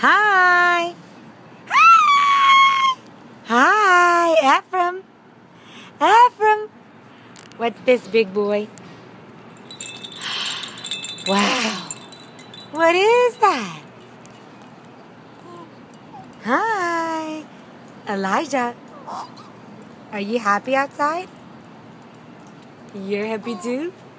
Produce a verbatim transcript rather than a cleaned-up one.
Hi. Hi. Hi, Ephraim. Ephraim. What's this, big boy? Wow. What is that? Hi. Elijah. Are you happy outside? You're happy too?